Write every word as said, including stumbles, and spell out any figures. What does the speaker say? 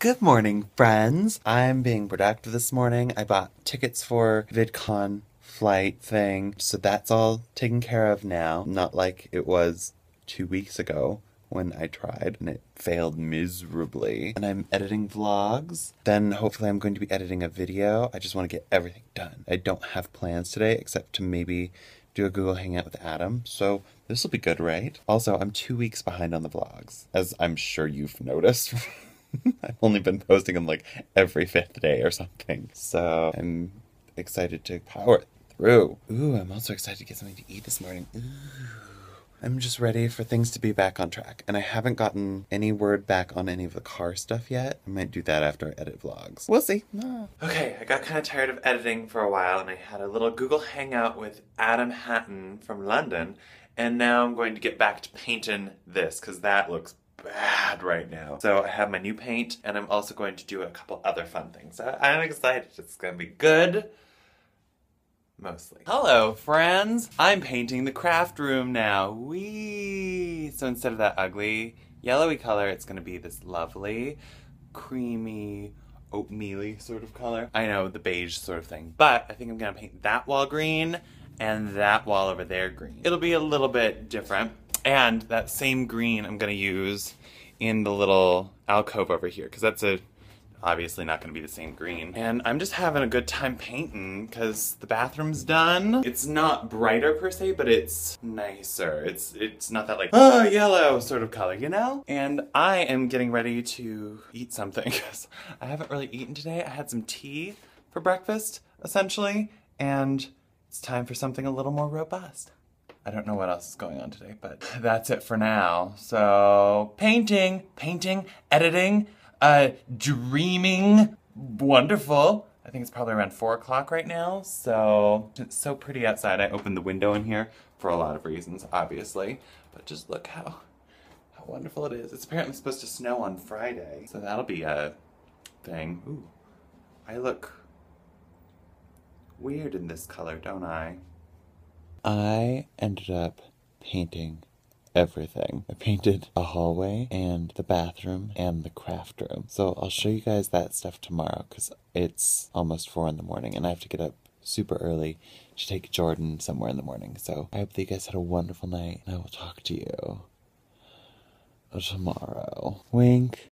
Good morning, friends. I'm being productive this morning. I bought tickets for VidCon flight thing, so that's all taken care of now. Not like it was two weeks ago when I tried and it failed miserably. And I'm editing vlogs. Then hopefully I'm going to be editing a video. I just want to get everything done. I don't have plans today except to maybe do a Google Hangout with Adam, so this will be good, right? Also, I'm two weeks behind on the vlogs, as I'm sure you've noticed. I've only been posting them like every fifth day or something. So I'm excited to power through. Ooh, I'm also excited to get something to eat this morning. Ooh. I'm just ready for things to be back on track. And I haven't gotten any word back on any of the car stuff yet. I might do that after I edit vlogs. We'll see. Ah. Okay, I got kind of tired of editing for a while and I had a little Google Hangout with Adam Hatton from London. And now I'm going to get back to painting this because that looks bad right now. So I have my new paint and I'm also going to do a couple other fun things. So I'm excited. It's gonna be good. Mostly. Hello, friends. I'm painting the craft room now. Whee! So instead of that ugly yellowy color, it's gonna be this lovely, creamy, oatmeal-y sort of color. I know, the beige sort of thing. But I think I'm gonna paint that wall green and that wall over there green. It'll be a little bit different. And that same green I'm gonna use in the little alcove over here, because that's a obviously not gonna be the same green. And I'm just having a good time painting because the bathroom's done. It's not brighter per se, but it's nicer. It's it's not that like, oh, yellow sort of color, you know? And I am getting ready to eat something because I haven't really eaten today. I had some tea for breakfast, essentially, and it's time for something a little more robust. I don't know what else is going on today, but that's it for now. So, painting, painting, editing, uh, dreaming, wonderful. I think it's probably around four o'clock right now, so it's so pretty outside. I opened the window in here for a lot of reasons, obviously, but just look how, how wonderful it is. It's apparently supposed to snow on Friday, so that'll be a thing. Ooh, I look weird in this color, don't I? I ended up painting everything. I painted a hallway and the bathroom and the craft room. So I'll show you guys that stuff tomorrow because it's almost four in the morning and I have to get up super early to take Jordan somewhere in the morning. So I hope that you guys had a wonderful night and I will talk to you tomorrow. Wink.